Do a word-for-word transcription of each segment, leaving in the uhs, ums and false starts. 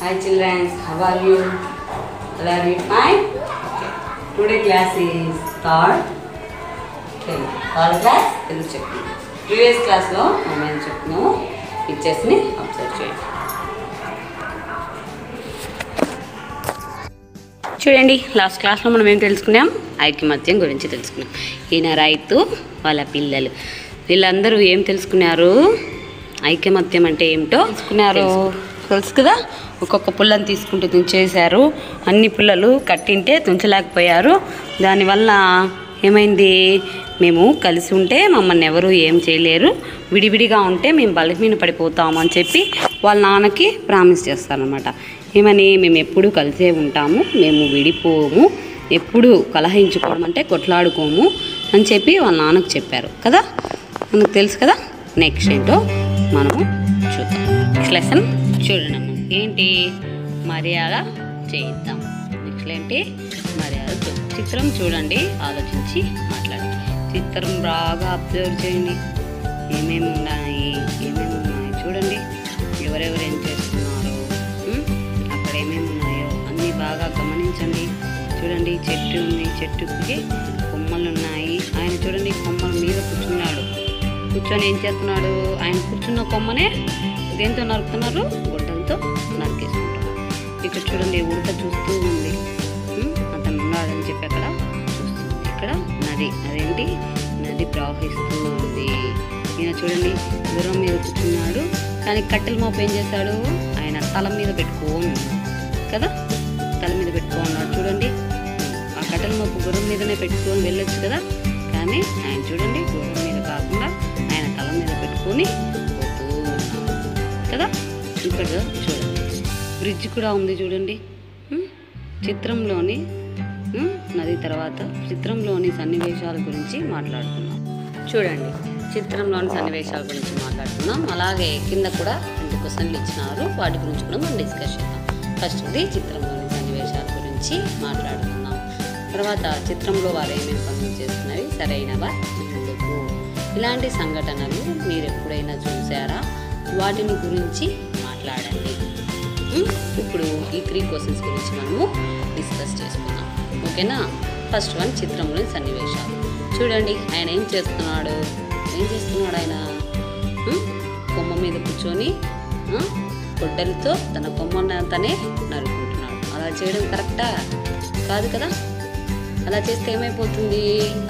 Hi children, how are you? All are you fine? Okay. Today class is third. Okay. Third class Telugu చెప్తాను. Previous క్లాస్లో మనం చెప్తున్నాము పిక్చర్స్ని observe చేయండి. చూడండి, last క్లాస్లో మనం ఏం తెలుసుకున్నాం? ఐకమత్యం గురించి తెలుసుకున్నాం. ఈయన రైతు, వాళ్ళ పిల్లలు, వీళ్ళందరూ ఏం తెలుసుకున్నారు? ఐకమత్యం అంటే ఏమిటో తెలుసుకున్నారు. తెలుసు కదా, ఒక్కొక్క పుల్లని తీసుకుంటూ తుంచేశారు. అన్ని పుల్లలు కట్టింటే తుంచలేకపోయారు. దానివల్ల ఏమైంది? మేము కలిసి ఉంటే మమ్మల్ని ఎవరు ఏం చేయలేరు, విడివిడిగా ఉంటే మేము బలహీన పడిపోతాము అని చెప్పి వాళ్ళ నాన్నకి ప్రామిస్ చేస్తారనమాట. ఏమని? మేము ఎప్పుడూ కలిసే ఉంటాము, మేము విడిపోము, ఎప్పుడు కలహించుకోవడం అంటే కొట్లాడుకోము అని చెప్పి వాళ్ళ నాన్నకు చెప్పారు కదా. మనకు తెలుసు కదా. నెక్స్ట్ ఏంటో మనము చూద్దాం. నెక్స్ట్ లెసన్ చూడండి. ఏంటి? మర్యాద చేయిద్దాం. నెక్స్ట్ ఏంటి? మర్యాద. చిత్రం చూడండి, ఆలోచించి మాట్లాడండి. చిత్రం బాగా అబ్జర్వ్ చేయండి. ఏమేమి ఉన్నాయి ఏమేమి ఉన్నాయి చూడండి. ఎవరెవరు ఏం చేస్తున్నారు, అక్కడ ఏమేమి ఉన్నాయో అన్నీ బాగా గమనించండి. చూడండి, చెట్టు ఉంది, చెట్టుకి కొమ్మలు ఉన్నాయి. ఆయన చూడండి కొమ్మల మీద కూర్చున్నాడు. కూర్చొని ఏం చేస్తున్నాడు? ఆయన కూర్చున్న కొమ్మనే దేంతో నరుకుతున్నారు? గొడ్డలతో నరికేసుకుంటారు. ఇక్కడ చూడండి, ఉడత చూస్తూ ఉంది. అతను ఉన్నాడని చెప్పి అక్కడ చూస్తుంది. ఇక్కడ నది, అదేంటి? నది ప్రవహిస్తూ ఉంది. ఈయన చూడండి గుర్రం మీద కూర్చున్నాడు, కానీ కట్టెల మోపు ఏం చేశాడు? ఆయన తల మీద పెట్టుకోను కదా, తల మీద పెట్టుకున్నాడు. చూడండి, ఆ కట్టెల మోపు గుర్రం మీదనే పెట్టుకొని వెళ్ళొచ్చు కదా, కానీ ఆయన చూడండి గుర్రం మీద కాకుండా ఆయన తల మీద పెట్టుకొని పోతూ కదా. ఇక్కడ చూడండి, బ్రిడ్జ్ కూడా ఉంది చూడండి. చిత్రంలోని నది తర్వాత చిత్రంలోని సన్నివేశాల గురించి మాట్లాడుతున్నాం. చూడండి, చిత్రంలోని సన్నివేశాల గురించి మాట్లాడుతున్నాం. అలాగే కింద కూడా రెండు క్వశ్చన్లు ఇచ్చినారు, వాటి గురించి కూడా మనం డిస్కస్ చేద్దాం. ఫస్ట్ ఇది చిత్రంలోని సన్నివేశాల గురించి మాట్లాడుతున్నాం. తర్వాత చిత్రంలో వారు ఏమేమి పనులు చేస్తున్నవి, సరైనవా, ఎందుకు, ఇలాంటి సంఘటనలు మీరు ఎప్పుడైనా చూసారా, వాటిని గురించి మాట్లాడండి. ఇప్పుడు ఈ త్రీ క్వశ్చన్స్ గురించి మనము డిస్కస్ చేసుకుందాం. ఓకేనా? ఫస్ట్ వన్, చిత్రంలోని సన్నివేశాలు. చూడండి, ఆయన ఏం చేస్తున్నాడు ఏం చేస్తున్నాడు ఆయన కొమ్మ మీద కూర్చొని గొడ్డలతో తన కొమ్మను తనే నరుకుంటున్నాడు. అలా చేయడం కరెక్టా? కాదు కదా. అలా చేస్తే ఏమైపోతుంది?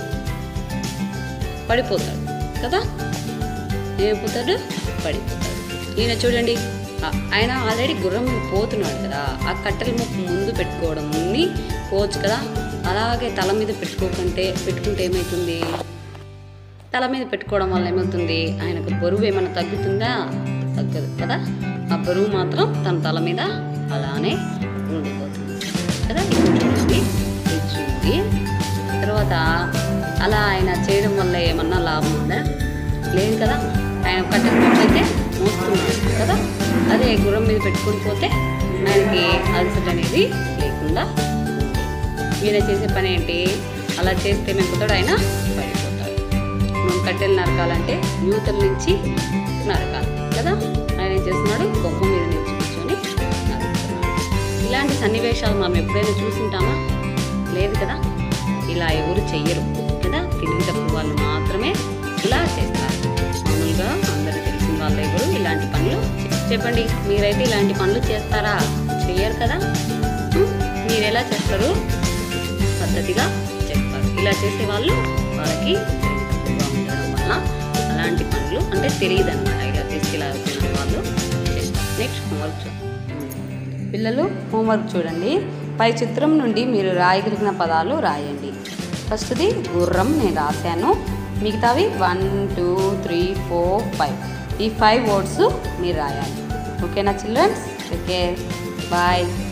పడిపోతాడు కదా. ఏమైపోతాడు? పడిపోతాడు. ఈయన చూడండి, ఆయన ఆల్రెడీ గుర్రం పోతున్నాడు కదా, ఆ కట్టెల ముప్పు ముందు పెట్టుకోవడంని పోవచ్చు కదా. అలాగే తల మీద పెట్టుకోకంటే పెట్టుకుంటే ఏమవుతుంది? తల మీద పెట్టుకోవడం వల్ల ఏమవుతుంది? ఆయనకు బరువు ఏమైనా తగ్గుతుందా? తగ్గదు కదా. ఆ బరువు మాత్రం తన తల మీద అలానే ఉండిపోతుంది కదా. చూడండి, చూడండి. తర్వాత అలా ఆయన చేయడం వల్ల ఏమన్నా లాభం ఉందా? లేదు కదా. ఆయన కట్టెల ముప్పు అయితే మోస్తున్నాడు కదా. అదే గుర్రం మీద పెట్టుకొని పోతే ఆయనకి అలసట అనేది లేకుండా ఈయన చేసే పని ఏంటి? అలా చేస్తే ఏమైపోతాడు? ఆయన పడిపోతాడు. మనం కట్టెలు నరకాలంటే న్యూతల నుంచి నరకాలి కదా. ఆయన ఏం చేస్తున్నాడు? గొప్ప మీద నుంచి కూర్చొని నరుకుతున్నాడు. ఇలాంటి సన్నివేశాలు మనం ఎప్పుడైనా చూసింటామా? లేదు కదా. ఇలా ఎవరు చెయ్యరు కదా. తెలివి తక్కువ వాళ్ళు మాత్రమే ఇలా చేస్తారు. మామూలుగా అందరూ తెలిసిన వాళ్ళు ఎవరు ఇలాంటి పనులు చెప్పండి. మీరైతే ఇలాంటి పనులు చేస్తారా? చెయ్యరు కదా. మీరు ఎలా చేస్తారు? పద్ధతిగా చేస్తారు. ఇలా చేసే వాళ్ళు వాళ్ళకి తక్కువగా ఉండడం వల్ల అలాంటి పనులు అంటే తెలియదు అనమాట. ఇలా తీసుకెళ్ళ వాళ్ళు చేస్తారు. నెక్స్ట్ హోంవర్క్ చూడండి. పిల్లలు హోంవర్క్ చూడండి. పై చిత్రం నుండి మీరు రాయగలిగిన పదాలు రాయండి. ఫస్ట్ది గుర్రం నేను రాశాను. మిగతావి one two three four five ఈ ఫైవ్ వర్డ్స్ మీరు రాయాలి. ఓకేనా చిల్డ్రన్స్? Okay, bye.